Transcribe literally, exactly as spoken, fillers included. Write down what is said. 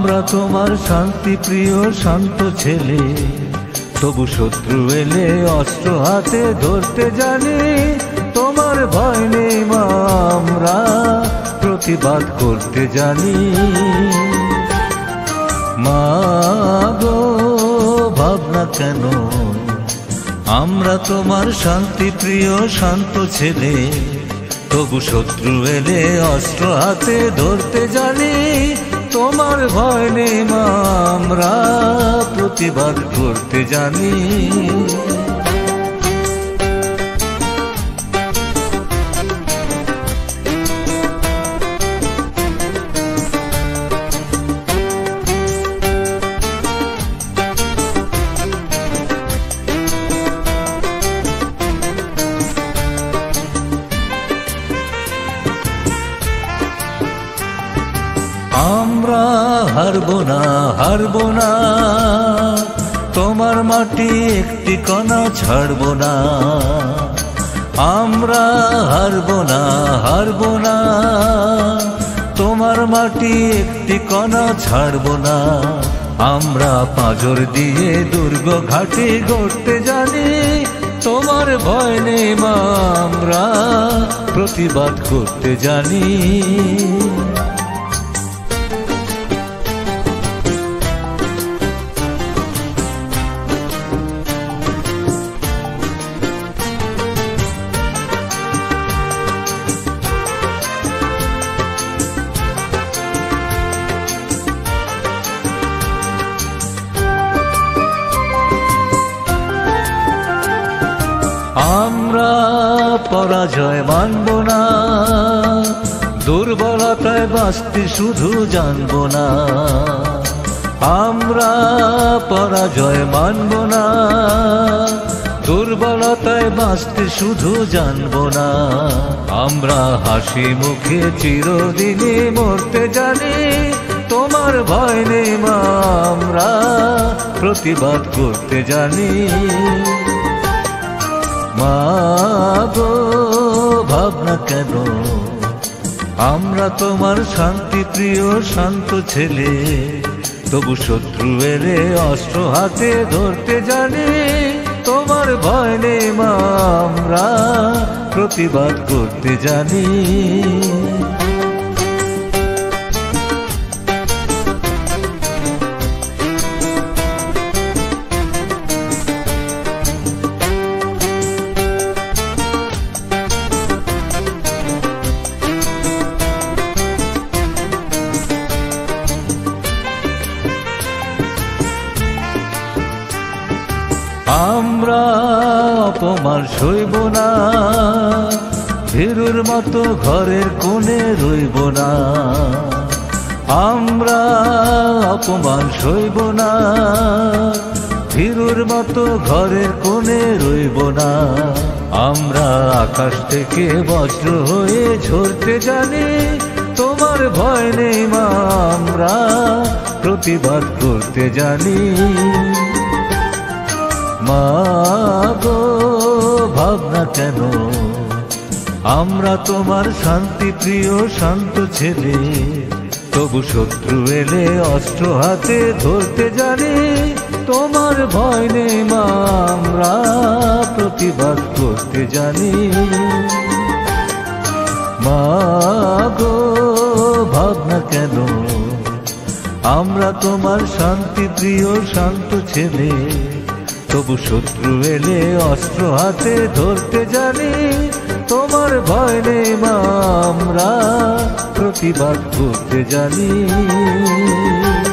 আমরা তোমার শান্তি প্রিয় শান্ত ছেলে, তবু শত্রু এলে অস্ত্র হাতে ধরতে জানি। তোমার ভয় নেই মা, আমরা প্রতিবাদ করতে জানি। মা গো ভাবনা কেন, আমরা তোমার শান্তি প্রিয় শান্ত ছেলে, তবু শত্রু এলে অস্ত্র হাতে ধরতে জানি। তোমার ভয় নেই মা, আমরা প্রতিবাদ করতে জানি। আমরা হারবো না, হারবো না, তোমার মাটি একটি কণা ছাড়বো না। আমরা হারবো না, হারবো না, তোমার মাটি একটি কণা ছাড়বো না। আমরা পাঁজর দিয়ে দুর্গ ঘাটি গড়তে জানি। তোমার ভয় নেই মা, আমরা প্রতিবাদ করতে জানি। আমরা পরাজয় মানব না, দুর্বলতায় বাঁচতে শুধু জানব না। আমরা পরাজয় মানব না, দুর্বলতায় বাঁচতে শুধু জানব না। আমরা হাসি মুখে চিরদিনই মরতে জানি। তোমার ভয় নেই মা, আমরা প্রতিবাদ করতে জানি। মা গো ভাবনা কেন, আমরা তোমার শান্তি প্রিয় শান্ত ছেলে, তবু শত্রু এলে অস্ত্র হাতে ধরতে জানি। তোমার ভয় নেই মা, আমরা প্রতিবাদ করতে জানি। আমরা অপমান সইব না, ভীরুর মতো ঘরের কোণে রইব না। আমরা অপমান সইব না, ভীরুর মতো ঘরের কোণে রইব না। আমরা আকাশ থেকে বজ্র হয়ে ঝরতে জানি। তোমার ভয় নেই মা, আমরা প্রতিবাদ করতে জানি। মা গো ভাবনা কেন, আমরা তোমার শান্তি প্রিয় শান্ত ছেলে, তবু শত্রু এলে অস্ত্র হাতে ধরতে জানি। তোমার ভয় নেই মা, আমরা প্রতিবাদ করতে জানি। মা গো ভাবনা কেন, আমরা তোমার শান্তি প্রিয় শান্ত ছেলে, তবু শত্রু এলে অস্ত্র হাতে ধরতে জানি। তোমার ভয় নেই মা, আমরা প্রতিবাদ করতে জানি।